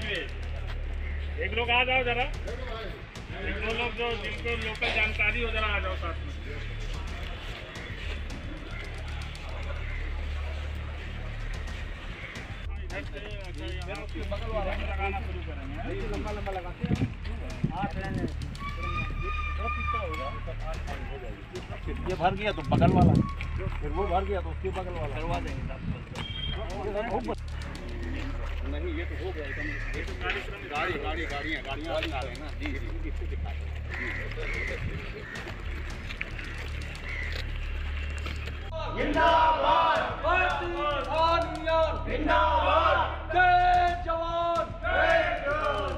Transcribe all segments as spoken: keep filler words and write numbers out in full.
एक लोग आ जाओ जरा, एक दो लोग जो जिनको लोकल जानकारी हो जरा आ जाओ साथ में। इधर से अच्छा यहाँ बगल वाला लगाना शुरू करेंगे, लंबा लंबा लगाते हैं। ये भर गया तो बगल वाला, फिर वो भर गया तो उसके बगल वाला करवा देंगे। नहीं ये तो हो गया एकदम, ये तो कार्यक्रम गाड़ी गाड़ी गाड़ियाँ गाड़ियाँ बना रहे हैं ना जी जी इसको दिखा जिंदाबाद जिंदाबाद जय जवान जय किसान।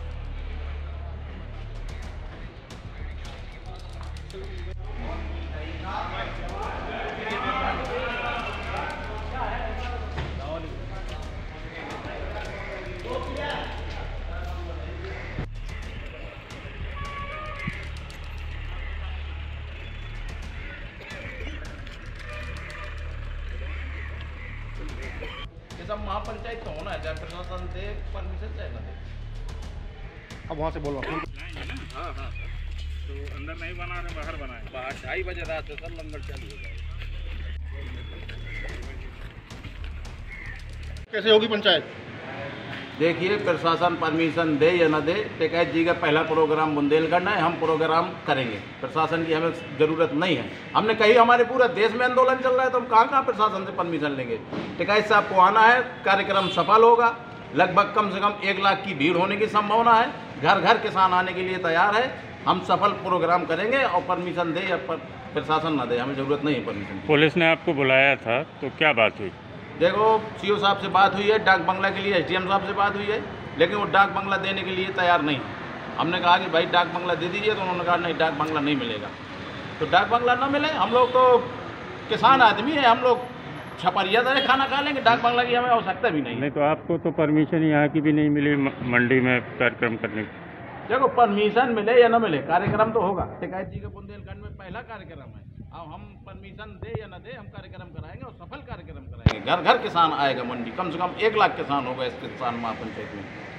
सब महापंचायत तो होना है, चाहे प्रशासन दे परमिशन चाहे ना दे। अब वहाँ से बोलो। हाँ हाँ तो अंदर नहीं बना रहे, बाहर बनाए। बाहर ढाई बजे रात से सब लंगर चालू हो जाएगा। कैसे होगी पंचायत? देखिए प्रशासन परमिशन दे या ना दे, टिकैत जी का पहला प्रोग्राम बुंदेलखंड है, हम प्रोग्राम करेंगे। प्रशासन की हमें ज़रूरत नहीं है। हमने कही हमारे पूरा देश में आंदोलन चल रहा है तो हम कहाँ कहाँ प्रशासन से परमिशन लेंगे। टिकैत साहब को आना है, कार्यक्रम सफल होगा। लगभग कम से कम एक लाख की भीड़ होने की संभावना है। घर घर किसान आने के लिए तैयार है। हम सफल प्रोग्राम करेंगे और परमिशन दे या पर, प्रशासन ना दे, हमें ज़रूरत नहीं है परमिशन। पुलिस ने आपको बुलाया था तो क्या बात हुई? देखो सीओ साहब से बात हुई है, डाक बंगला के लिए एसडीएम साहब से बात हुई है, लेकिन वो डाक बंगला देने के लिए तैयार नहीं है। हमने कहा कि भाई डाक बंगला दे दीजिए, तो उन्होंने कहा नहीं डाक बंगला नहीं मिलेगा। तो डाक बंगला ना मिले, हम लोग तो किसान आदमी है, हम लोग छपरिया तरह खाना खा लेंगे, डाक बंगला की हमें आवश्यकता भी नहीं। नहीं तो आपको तो परमिशन यहाँ की भी नहीं मिली मंडी में कार्यक्रम करने की। देखो परमिशन मिले या ना मिले, कार्यक्रम तो होगा। टिकैत जी का बुंदेलखंड में पहला कार्यक्रम है। अब हम परमिशन दे या ना दे, हम कार्यक्रम कराएंगे और सफल कार्यक्रम कराएंगे। घर घर किसान आएगा मंडी, कम से कम एक लाख किसान होगा इस किसान महापंचायत में।